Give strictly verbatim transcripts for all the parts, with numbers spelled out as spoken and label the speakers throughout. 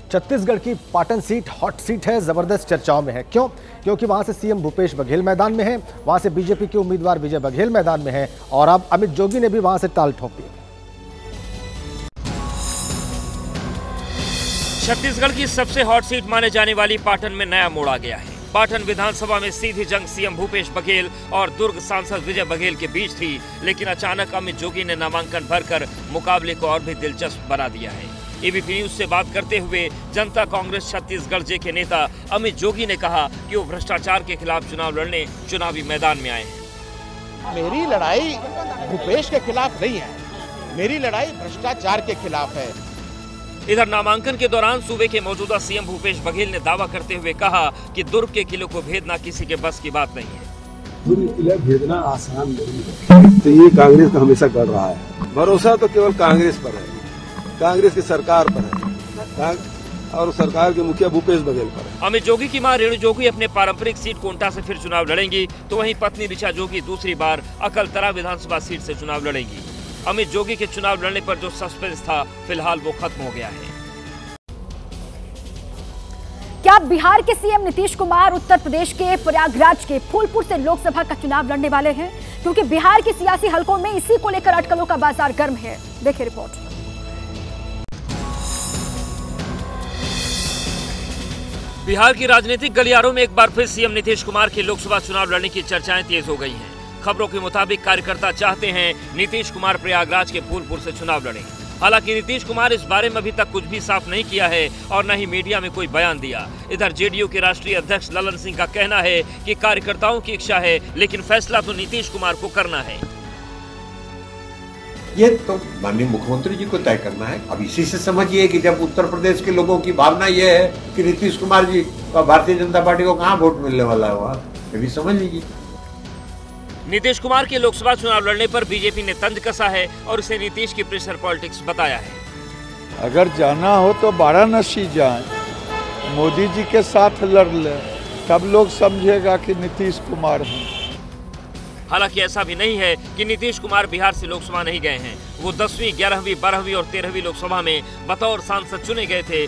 Speaker 1: छत्तीसगढ़ की Patan seat hot seat है, जबरदस्त चर्चाओं में है। क्यों? क्योंकि वहां से सीएम भूपेश बघेल मैदान में है, वहां से बीजेपी के उम्मीदवार विजय बघेल मैदान में है और अब अमित जोगी ने भी वहां से ताल ठोक दी।
Speaker 2: छत्तीसगढ़ की सबसे हॉट सीट माने जाने वाली पाटन में नया मोड़ आ गया है। पाटन विधानसभा में सीधी जंग सीएम भूपेश बघेल और दुर्ग सांसद विजय बघेल के बीच थी, लेकिन अचानक अमित जोगी ने नामांकन भरकर मुकाबले को और भी दिलचस्प बना दिया है। एबीपी न्यूज से बात करते हुए जनता कांग्रेस छत्तीसगढ़ जे के नेता अमित जोगी ने कहा कि वो भ्रष्टाचार के खिलाफ चुनाव लड़ने चुनावी मैदान में आए हैं।
Speaker 3: मेरी लड़ाई भूपेश के खिलाफ नहीं है, मेरी लड़ाई भ्रष्टाचार के खिलाफ है।
Speaker 2: इधर नामांकन के दौरान सूबे के मौजूदा सीएम भूपेश बघेल ने दावा करते हुए कहा कि दुर्ग के किले को भेदना किसी के बस की बात नहीं है।
Speaker 4: दुर्ग किला भेदना आसान नहीं है, तो ये कांग्रेस का हमेशा कर रहा है। भरोसा तो केवल कांग्रेस पर है, कांग्रेस की सरकार पर है और सरकार के मुखिया भूपेश बघेल पर है।
Speaker 2: अमित जोगी की मां रेणु जोगी अपने पारंपरिक सीट कोंटा से फिर चुनाव लड़ेंगी, तो वहीं पत्नी ऋचा जोगी दूसरी बार अकलतरा विधानसभा सीट से चुनाव लड़ेंगी। अमित जोगी के चुनाव लड़ने पर जो सस्पेंस था, फिलहाल वो खत्म हो गया है।
Speaker 5: क्या बिहार के सीएम नीतीश कुमार उत्तर प्रदेश के प्रयागराज के फूलपुर से लोकसभा का चुनाव लड़ने वाले हैं? क्योंकि बिहार के सियासी हलकों में इसी को लेकर अटकलों का बाजार गर्म है। देखिए रिपोर्ट।
Speaker 2: बिहार की राजनीतिक गलियारों में एक बार फिर सीएम नीतीश कुमार के लोकसभा चुनाव लड़ने की चर्चाएं तेज हो गई हैं। खबरों के मुताबिक कार्यकर्ता चाहते हैं नीतीश कुमार प्रयागराज के फूलपुर से चुनाव लड़ें। हालांकि नीतीश कुमार इस बारे में अभी तक कुछ भी साफ नहीं किया है और न ही मीडिया में कोई बयान दिया। इधर जेडीयू के राष्ट्रीय अध्यक्ष ललन सिंह का कहना है कि कार्यकर्ताओं की इच्छा है, लेकिन फैसला तो नीतीश कुमार को करना है।
Speaker 6: ये तो माननीय मुख्यमंत्री जी को तय करना है। अब इसी से समझिए कि जब उत्तर प्रदेश के लोगों की भावना ये है कि नीतीश कुमार जी का भारतीय जनता पार्टी को कहाँ वोट मिलने वाला हुआ, ये भी समझ लीजिए।
Speaker 2: नीतीश कुमार के लोकसभा चुनाव लड़ने पर बीजेपी ने तंज कसा है और इसे नीतीश की प्रेशर पॉलिटिक्स बताया है।
Speaker 7: अगर जाना हो तो वाराणसी जाएं, मोदी जी के साथ लड़ ले, तब लोग समझेगा कि नीतीश कुमार हैं।
Speaker 2: हालांकि ऐसा भी नहीं है कि नीतीश कुमार बिहार से लोकसभा नहीं गए हैं। वो दसवीं, ग्यारहवीं, बारहवीं और तेरहवीं लोकसभा में बतौर सांसद चुने गए थे।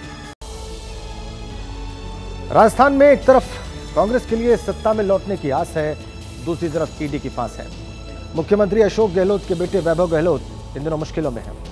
Speaker 1: राजस्थान में एक तरफ कांग्रेस के लिए सत्ता में लौटने की आस है, दूसरी तरफ ईडी की फांस है। मुख्यमंत्री अशोक गहलोत के बेटे वैभव गहलोत इन दिनों मुश्किलों में हैं।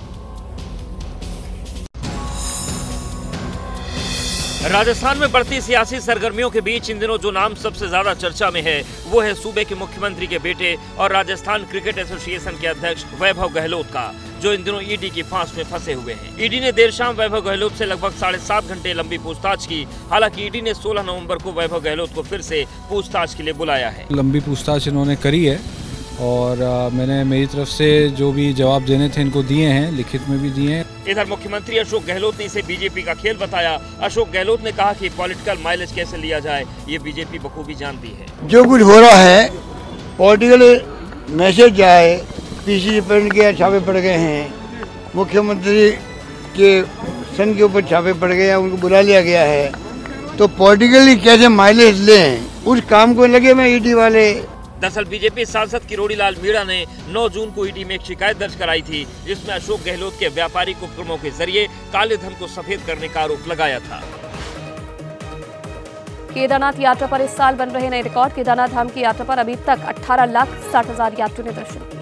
Speaker 2: राजस्थान में बढ़ती सियासी सरगर्मियों के बीच इन दिनों जो नाम सबसे ज्यादा चर्चा में है, वो है सूबे के मुख्यमंत्री के बेटे और राजस्थान क्रिकेट एसोसिएशन के अध्यक्ष वैभव गहलोत का, जो इन दिनों ईडी की फांस में फंसे हुए हैं। ईडी ने देर शाम वैभव गहलोत से लगभग साढ़े सात घंटे लंबी पूछताछ की। हालांकि ईडी ने सोलह नवंबर को वैभव गहलोत को फिर से पूछताछ के लिए बुलाया है।
Speaker 8: लंबी पूछताछ इन्होंने करी है और आ, मैंने मेरी तरफ से जो भी जवाब देने थे इनको दिए हैं, लिखित में भी दिए हैं।
Speaker 2: इधर मुख्यमंत्री अशोक गहलोत ने इसे बीजेपी का खेल बताया। अशोक गहलोत ने कहा कि पॉलिटिकल माइलेज कैसे लिया जाए, ये बीजेपी बखूबी जानती है।
Speaker 9: जो कुछ हो रहा है पॉलिटिकल मैसेज जाए, पीसी पेंट के छापे पड़ गए हैं, मुख्यमंत्री के सन के ऊपर छापे पड़ गए हैं, उनको बुला लिया गया है, तो पॉलिटिकली कैसे माइलेज लें, उस काम को लगे में ईडी वाले।
Speaker 2: दरअसल बीजेपी सांसद किरोड़ी लाल मीणा ने नौ जून को ईडी में एक शिकायत दर्ज कराई थी, जिसमें अशोक गहलोत के व्यापारिक उपक्रमों के जरिए काले धन को सफेद करने का आरोप लगाया था।
Speaker 5: केदारनाथ यात्रा पर इस साल बन रहे नए रिकॉर्ड। केदारनाथ धाम की यात्रा पर अभी तक अठारह लाख साठ हजार यात्रियों ने दर्शन किया।